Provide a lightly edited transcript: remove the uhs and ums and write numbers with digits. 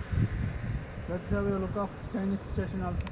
Let's have a look of Chinese station also.